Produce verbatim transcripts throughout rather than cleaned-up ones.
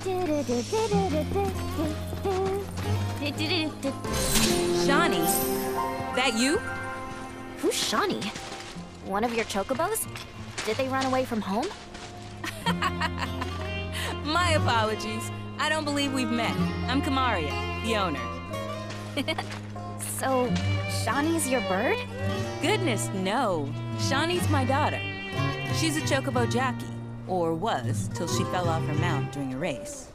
Shawnee, that you? Who's Shawnee? One of your chocobos? Did they run away from home? My apologies. I don't believe we've met. I'm Kamaria, the owner. So, Shawnee's your bird? Goodness, no. Shawnee's my daughter. She's a chocobo jockey, or was, till she fell off her mount during a race.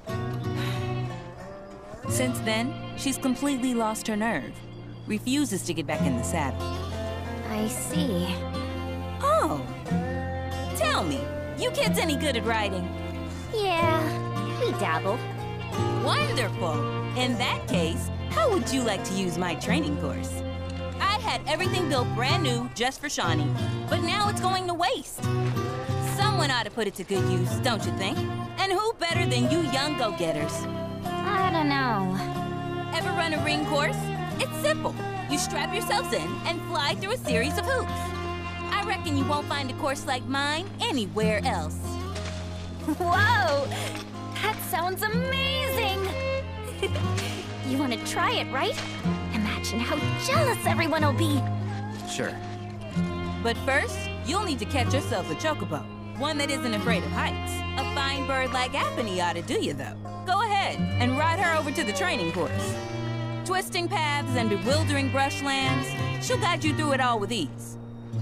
Since then, she's completely lost her nerve. Refuses to get back in the saddle. I see. Oh! Tell me, you kids any good at riding? Yeah, we dabble. Wonderful! In that case, how would you like to use my training course? I had everything built brand new just for Shawnee, but now it's going to waste. Someone ought to put it to good use, don't you think? And who better than you young go-getters? I don't know. Ever run a ring course? It's simple. You strap yourselves in and fly through a series of hoops. I reckon you won't find a course like mine anywhere else. Whoa! That sounds amazing! You want to try it, right? Imagine how jealous everyone will be. Sure. But first, you'll need to catch yourself a chocobo. One that isn't afraid of heights. A fine bird like Apony ought to do you, though. Go ahead and ride her over to the training course. Twisting paths and bewildering brushlands, she'll guide you through it all with ease.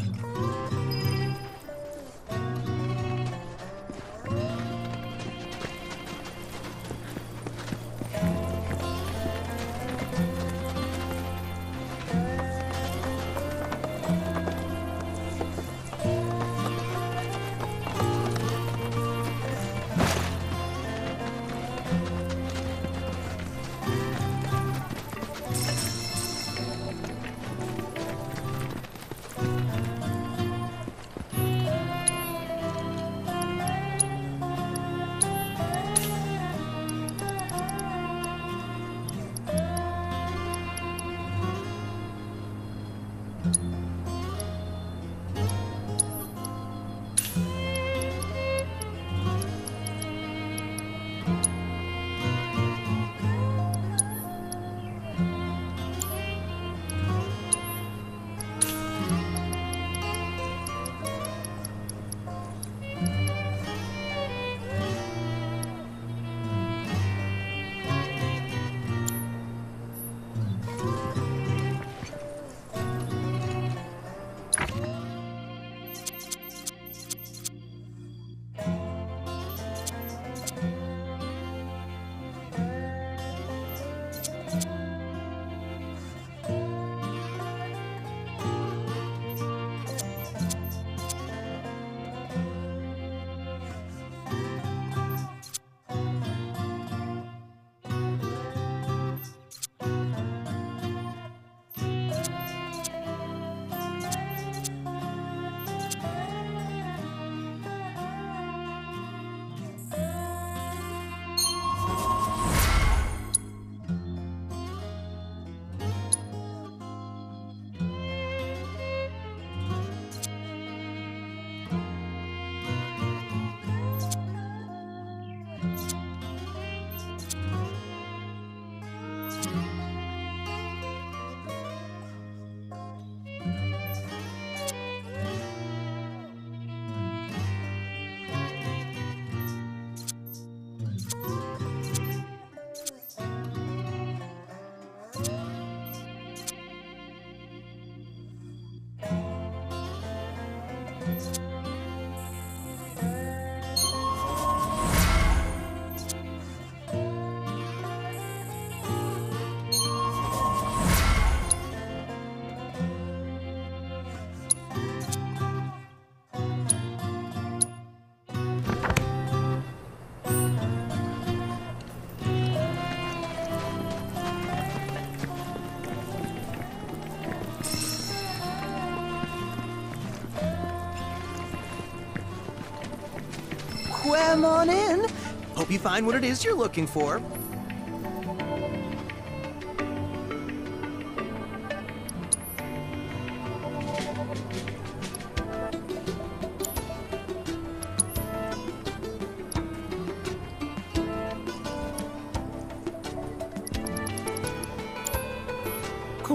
Come on in. Hope you find what it is you're looking for.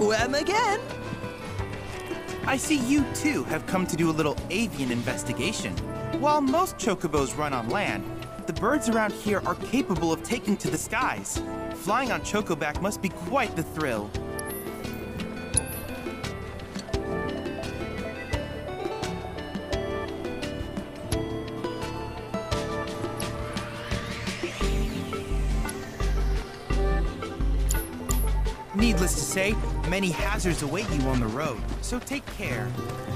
Hello, M again. I see you too have come to do a little avian investigation. While most chocobos run on land, the birds around here are capable of taking to the skies. Flying on chocoback must be quite the thrill. Needless to say, many hazards await you on the road, so take care.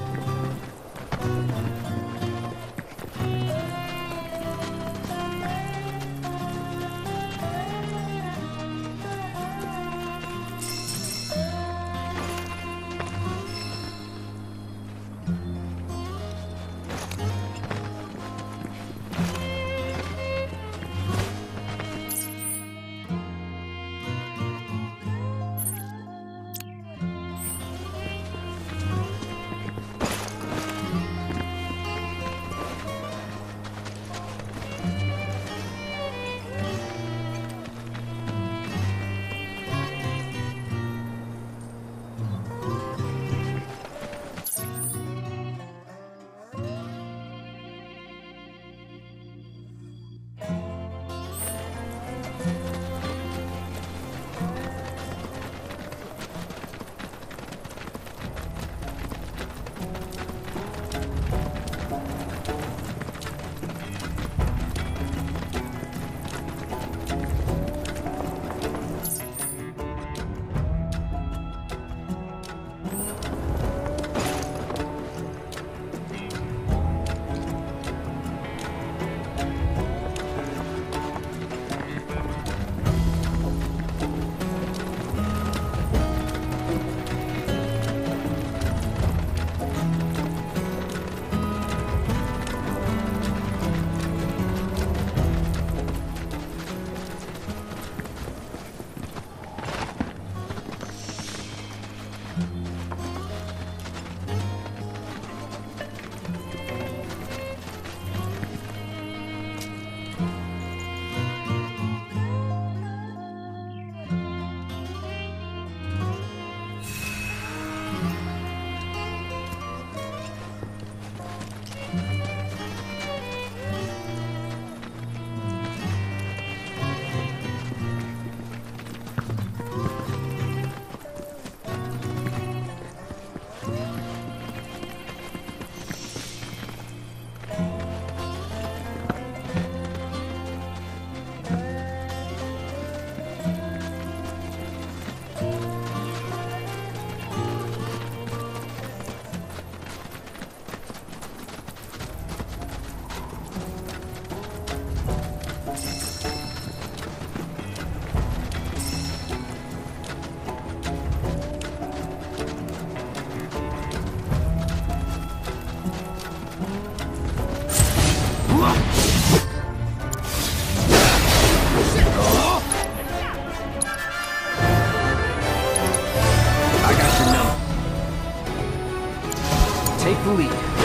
Take the lead.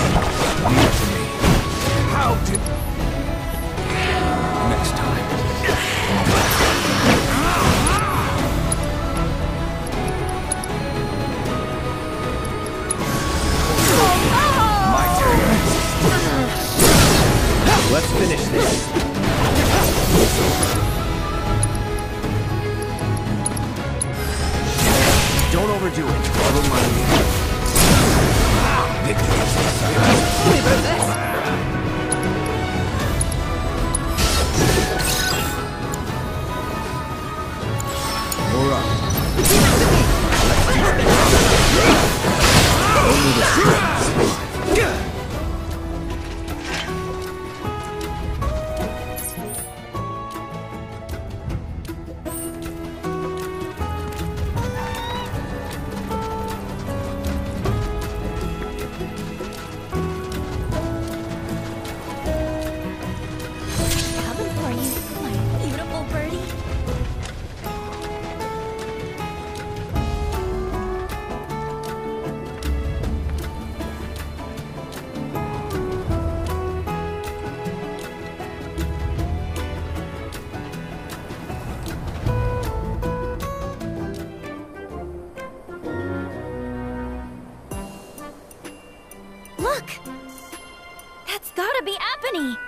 Lead for me. How did... Next time. My turn. Let's finish this. Don't overdo it. Follow my lead. Victory is exciting. You're up. Only the strength. Look! That's gotta be Apony!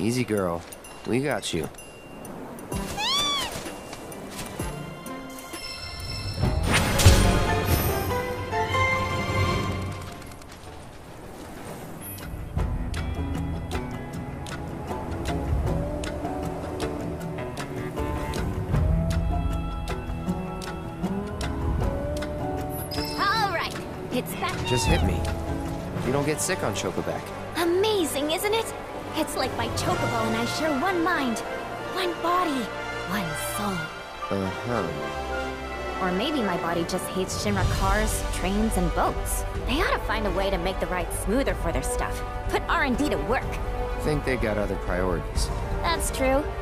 Easy, girl. We got you. All right, it's back. Just hit me. You don't get sick on Chocoback. Amazing, isn't it? It's like my chocobo and I share one mind, one body, one soul. Uh-huh. Or maybe my body just hates Shinra cars, trains, and boats. They ought to find a way to make the ride smoother for their stuff. Put R and D to work. Think they got other priorities. That's true.